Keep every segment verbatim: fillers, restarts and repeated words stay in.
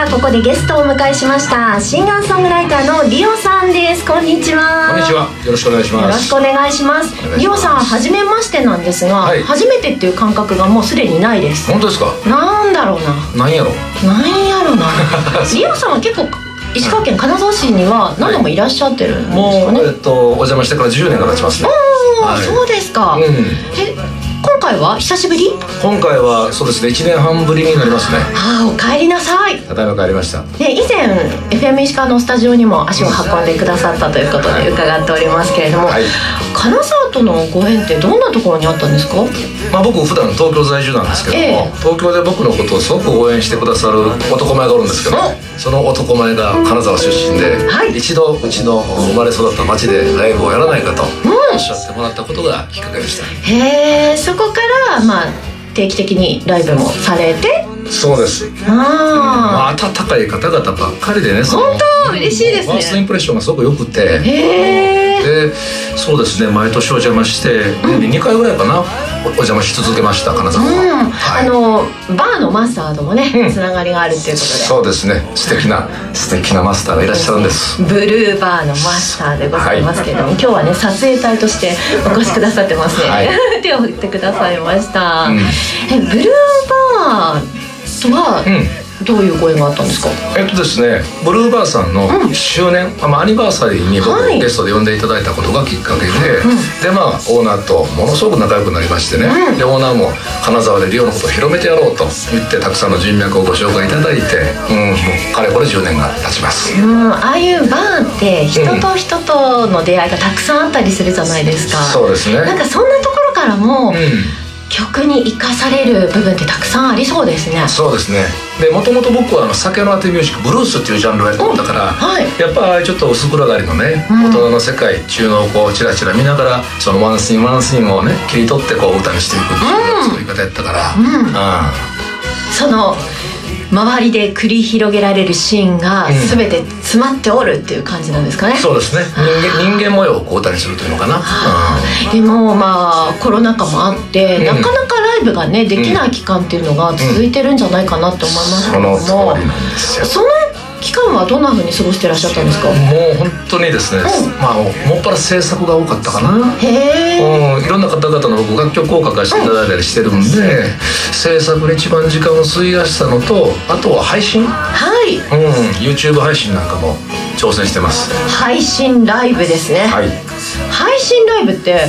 はここでゲストをお迎えしました。シンガーソングライターのリオさんです。こんにちは。 こんにちは。よろしくお願いします。 よろしくお願いします。リオさん、初めましてなんですが、はい、初めてっていう感覚がもうすでにないです。 本当ですか？ なんだろうな。 なんやろ。 なんやろな。リオさんは結構石川県金沢市には何度もいらっしゃってるんですかね。 はい、もうえっとお邪魔してからじゅうねんが経ちますね。 ああ、はい、そうですか。うん、え今回は久しぶり？ 今回はそうですね、いちねんはんぶりになりますね。 ああ、お帰りなさい。 ただいま帰りました。 で、以前 エフエム 石川のスタジオにも足を運んでくださったということで伺っておりますけれども、はい、金沢とのご縁ってどんなところにあったんですか？ まあ、僕普段東京在住なんですけども、えー、東京で僕のことをすごく応援してくださる男前がおるんですけど、その男前が金沢出身で、はい、一度うちの生まれ育った町でライブをやらないかとおっしゃってもらったことがきっかけでした。 へえ、そこからまあ定期的にライブもされて。 そうです。あ、うん、まあ、温かい方々ばっかりでね。 本当嬉しいですね。 ファーストインプレッションがすごく良くて、 へえ。で、 そうですね、毎年お邪魔して、うん、にかいぐらいかなお邪魔し続けました、金沢は。 うん、はい、あのバーのマスターともね、うん、つながりがあるっていうことで。 そうですね、素敵な素敵なマスターがいらっしゃるんです。 ブルーバーのマスターでございますけども、はい、今日はね撮影隊としてお越しくださってますね。はい、手を振ってくださいました。うん、えブルーバーとは、うん、どういうご縁があったんですか？ えっとですね、ブルーバーさんの周年、うん、まあ、アニバーサリーに僕、はい、ゲストで呼んでいただいたことがきっかけで、うん、でまあオーナーとものすごく仲良くなりましてね、うん、でオーナーも金沢でリオのことを広めてやろうと言ってたくさんの人脈をご紹介いただいて、うん、もうかれこれじゅうねんが経ちます。 うん、ああいうバーって人と人との出会いがたくさんあったりするじゃないですか。 そうですね。 なんかそんなところからも、うん、曲に生かされる部分ってたくさんありそうですね。 そうですね。でもともと僕はあの酒のあてミュージックブルースっていうジャンルをやってたから、はい、やっぱちょっと薄暗がりのね、うん、大人の世界中のをこうチラチラ見ながらそのワンシーンワンシーンをね切り取ってこう歌にしていくっていう作り方やったから、うんうん、 その周りで繰り広げられるシーンが全て詰まっておるっていう感じなんですかね。 うん、そうですね。人間、人間模様をこう歌にするというのかな。 うん、でもまあコロナ禍もあって、うん、なかなかライブがねできない期間っていうのが続いてるんじゃないかなって思いますけども、うん、その通りなんですよ。その期間はどんな風に過ごしてらっしゃったんですか？ もう本当にですね、うん、まあもっぱら制作が多かったかな。 へえ、 うん、いろんな方々の僕楽曲を書かせていただいたりしてるんで、うん、制作に一番時間を費やしたのと、あとは配信、 はい、 うん、YouTube 配信なんかも挑戦してます。 配信ライブですね。 はい、 配信ライブって、うん、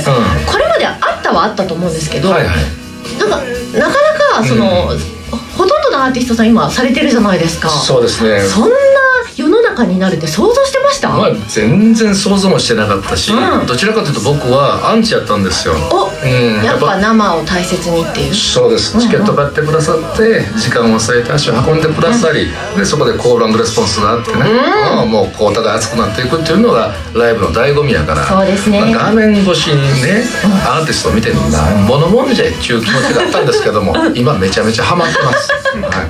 これまであったはあったと思うんですけど、はいはい、なんかなかなかその、うん、ほとんどのアーティストさん今されてるじゃないですか。 そうですね。 そんな世の中になるって想像してました？ まあ、全然想像もしてなかったし、うん、どちらかというと僕はアンチやったんですよ。 お、うん、やっぱ生を大切にっていう。 そうです。チケット買ってくださって時間を割いて足を運んでくださり、うん、でそこでコール&レスポンスがあってね、うん、もうこうお互い熱くなっていくっていうのがライブの醍醐味やから。 そうですね。 まあ、画面越しにね、うん、アーティストを見てなんぼのもんじゃいっていう気持ちがあったんですけども、今めちゃめちゃハマってます。はい、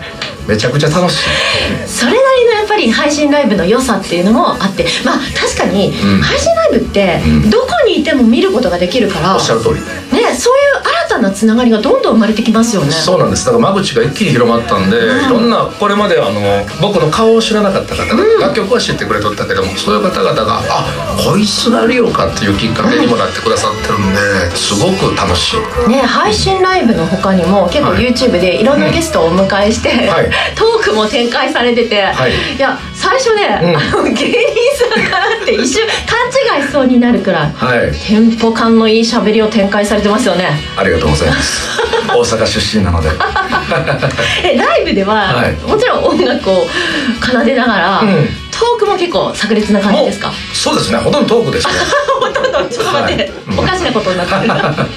めちゃくちゃ楽しい。 それなりのやっぱり配信ライブの良さっていうのもあって、まあ確かに配信ライブってどこにいても見ることができるから、 うん、おっしゃる通りね、そういう新たなつながりがどんどん生まれてきますよね。 そうなんです。だから間口が一気に広まったんで、うん、いろんなこれまであの僕の顔を知らなかった方々、うん、楽曲は知ってくれとったけども、そういう方々があ、こいつがリオかっていうきっかけにもなってくださってるんで、うん、すごく楽しい、 ね、配信ライブの他にも結構 YouTube でいろんなゲストをお迎えして、はい、トークも展開されてて、はい、いや最初ね、うん、あの芸人さんかなって一瞬勘違いしそうになるくらい、はい、テンポ感のいい喋りを展開されてますよね。 ありがとうございます大阪出身なのでえライブでは、はい、もちろん音楽を奏でながら、うん、トークも結構炸裂な感じですか？ そうですね、ほとんどトークですねほとんどちょっと待って、はい、おかしなことになってる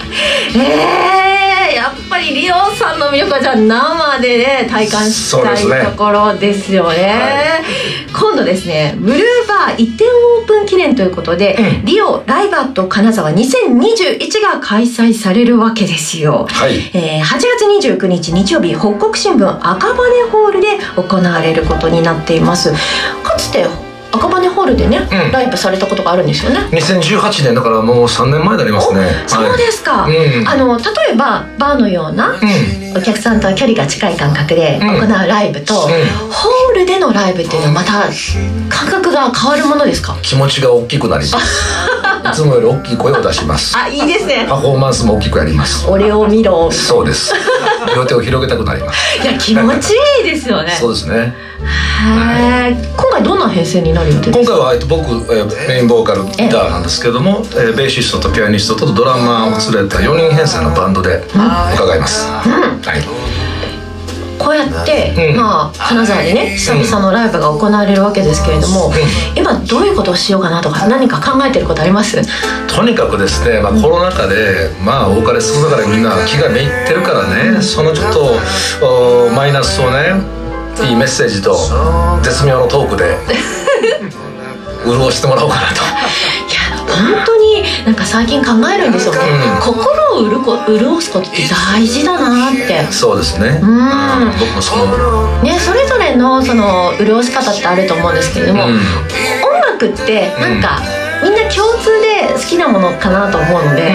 えー、やっぱりリオさんの魅力はじゃあ生でね体感したいところですよね。はい、今度ですねブルーバー一点オープン記念ということで、うん、リオライブアット金沢にせんにじゅういちが開催されるわけですよ。はい、えー、はちがつにじゅうくにち日曜日北国新聞赤羽ホールで行われることになっています。かつて赤羽ホールでね、うん、ライブされたことがあるんですよね。 にせんじゅうはちねんだからもうさんねんまえになりますね。 そうですか、はい、うん、あの例えばバーのような、うん、お客さんとは距離が近い感覚で行うライブと、うんうん、ホールでのライブっていうのはまた感覚が変わるものですか？ 気持ちが大きくなりますいつもより大きい声を出します。 あ、いいですね。 パフォーマンスも大きくやります。 俺を見ろ。 そうです。両手を広げたくなります。 いや、気持ちいいですよね。 そうですね。 はい、今回どんな編成になる予定ですか？ 今回は、えっと、僕、えー、メインボーカルギターなんですけども、えー、ベーシストとピアニストとドラマーを連れたよにん編成のバンドで伺います、うんうん、はい。 こうやって、うん、まあ金沢でね久々のライブが行われるわけですけれども、うん、今どういうことをしようかなとか何か考えてることあります？ とにかくですね、まあ、コロナ禍で、まあ多かれ少なかれみんな気がめいってるからね、そのちょっとマイナスをね、いいメッセージと絶妙のトークで潤してもらおうかなと。いや本当になんか最近考えるんですよね、うん、心を潤こ潤すことって大事だなって。 そうですね、うん、僕もそう思うね。それぞれのその潤し方ってあると思うんですけれども、うん、音楽ってなんか、うん、みんな共通で好きなものかなと思うので、うん、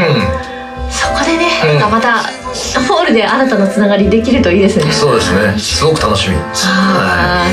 そこでね、うん、なんかまたホールで新たなつながりできるといいですね。 そうですね、すごく楽しみです。 はい、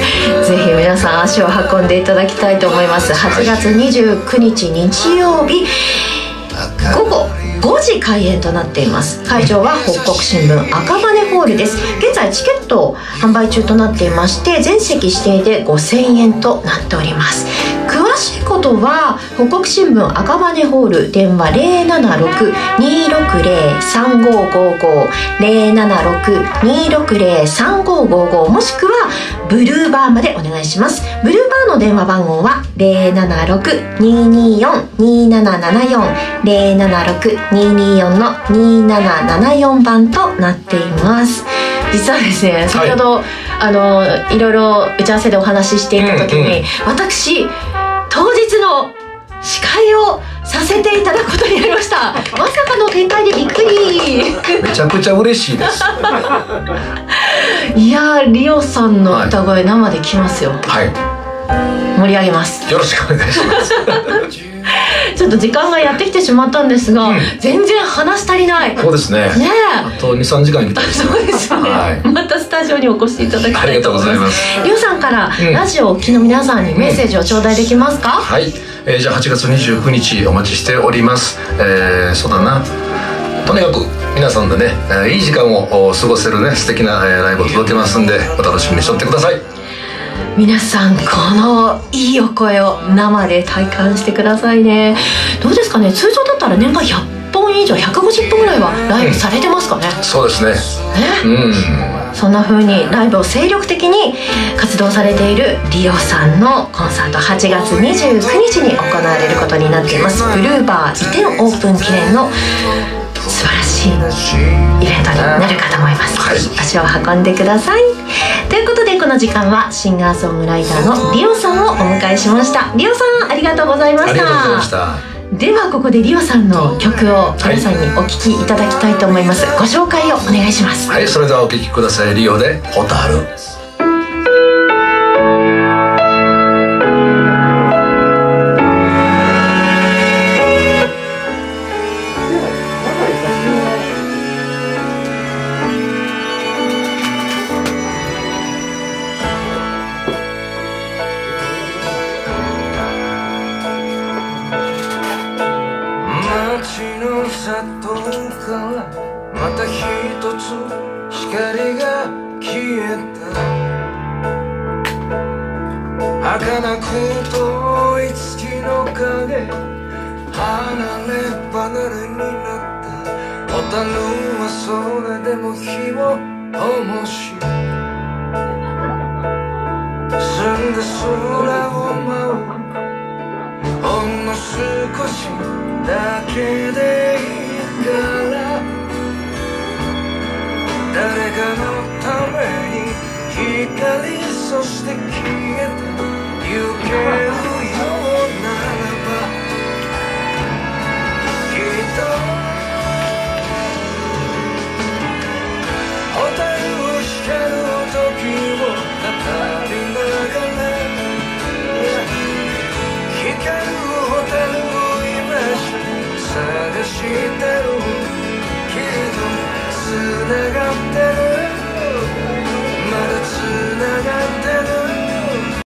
ぜひ皆さん足を運んでいただきたいと思います。はちがつにじゅうくにち日曜日午後ごじ開演となっています。会場は北国新聞赤羽ホールです。現在チケット販売中となっていまして、全席指定でごせんえんとなっております。詳しいことは北国新聞赤羽ホール電話 ゼロななろく にーろくゼロ さんごーごーごー ゼロななろく にーろくゼロ さんごーごーごー、もしくはブルーバーまでお願いします。ブルーバーの電話番号は ゼロななろく にーにーよん にーななななよん ゼロななろく にーにーよん のにーななななよん番となっています。実はですね、先ほど、はい、あのいろいろ打ち合わせでお話ししていた時に、うんうん、私当日の司会をさせていただくことになりました。まさかの展開でびっくり。 めちゃくちゃ嬉しいです。 いやー、リオさんの歌声生で聞きますよ。 はい、 盛り上げます。 よろしくお願いします。 ちょっと時間がやってきてしまったんですが、うん、全然話し足りない。 そうですね。ねえ、あとにさんじかんいきたいです、ね。 そうですね、はい。またスタジオにお越しいただきたいと思います。 ありがとうございます。 リオさんから、うん、ラジオをお聞きの皆さんにメッセージを頂戴できますか？ うん、はい、えー、じゃあはちがつにじゅうくにちお待ちしております。えー、そうだな、とにかく皆さんでね、えー、いい時間を過ごせるね素敵な、えー、ライブを届けますんで、お楽しみにしておってください。 皆さんこのいいお声を生で体感してくださいね。どうですかね、通常だったら年間ひゃっぽん以上ひゃくごじゅっぽんぐらいはライブされてますかね？ うん、そうですね。ね、うん、 そんな風にライブを精力的に活動されているリオさんのコンサート、はちがつにじゅうくにちに行われることになっています。ブルーバー移転オープン記念の素晴らしいイベントになるかと思います、はい、足を運んでください。ということでこの時間はシンガーソングライターのリオさんをお迎えしました。リオさんありがとうございました。 ありがとうございました。 ではここでリオさんの曲を皆さんにお聴きいただきたいと思います、はい、ご紹介をお願いします。 はい、それではお聴きください。リオでホタル。また一つ光が消えた。儚く遠い月の影、離れ離れになった。ホタルはそれでも火を灯し、澄んだ空を舞う。ほんの少しだけでいいから、誰かのために光、そして消えてゆけるようならば、きっとホタルを光る時を語りながら、 知ってる